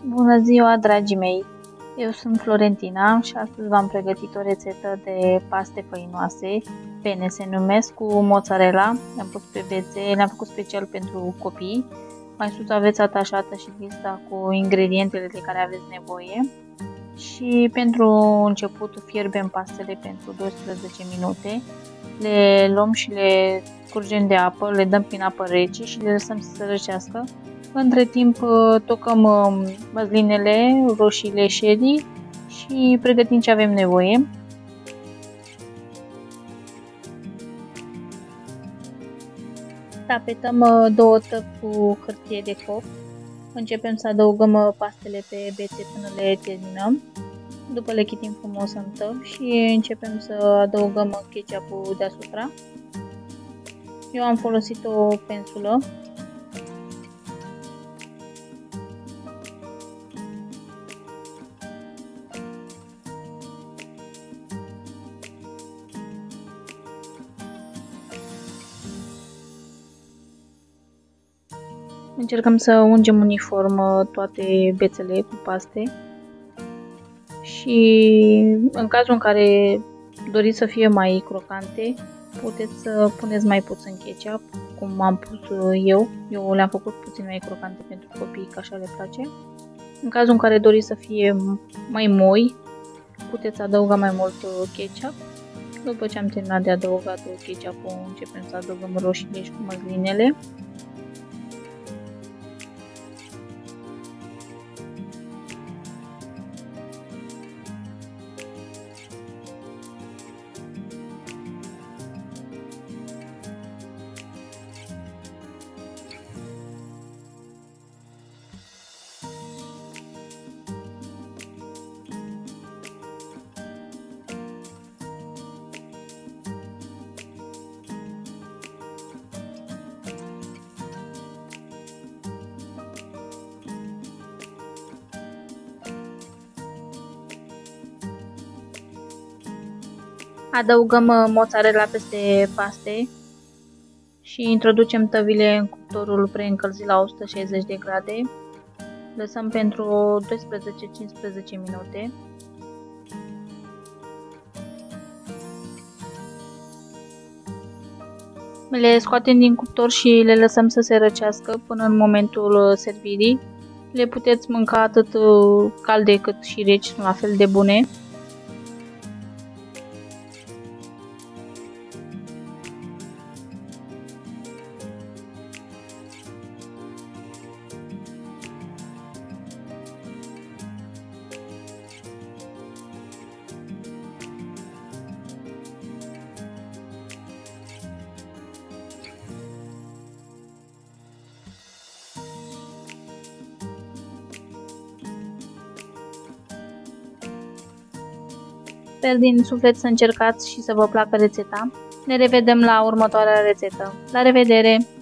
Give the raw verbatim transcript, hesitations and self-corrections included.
Bună ziua, dragii mei! Eu sunt Florentina și astăzi v-am pregătit o rețetă de paste făinoase, pene se numesc, cu mozzarella. Le-am pus pe bețe, le-am făcut special pentru copii. Mai sus aveți atașată și lista cu ingredientele de care aveți nevoie. Și pentru început fierbem pastele pentru doisprezece minute. Le luăm și le scurgem de apă, le dăm prin apă rece și le lăsăm să se răcească. Între timp tocăm măslinele, roșiile sherry și pregătim ce avem nevoie. Tapetăm două tăpi cu hârtie de cop. Începem să adăugăm pastele pe bețe până le terminăm. După le chitim frumos în tăpi și începem să adăugăm ketchup-ul deasupra. Eu am folosit o pensulă. Încercăm să ungem uniform toate bețele cu paste și în cazul în care doriți să fie mai crocante, puteți să puneți mai puțin ketchup, cum am pus eu. Eu le-am făcut puțin mai crocante pentru copii, că așa le place. În cazul în care doriți să fie mai moi, puteți adăuga mai mult ketchup. După ce am terminat de adăugat ketchup-ul, începem să adăugăm roșiile și cu măslinele. Adăugăm mozzarella peste paste și introducem tăvile în cuptorul preîncălzit la o sută șaizeci de grade. Lăsăm pentru doisprezece cincisprezece minute. Le scoatem din cuptor și le lăsăm să se răcească până în momentul servirii. Le puteți mânca atât calde cât și reci, sunt la fel de bune. Sper din suflet să încercați și să vă placă rețeta. Ne revedem la următoarea rețetă. La revedere!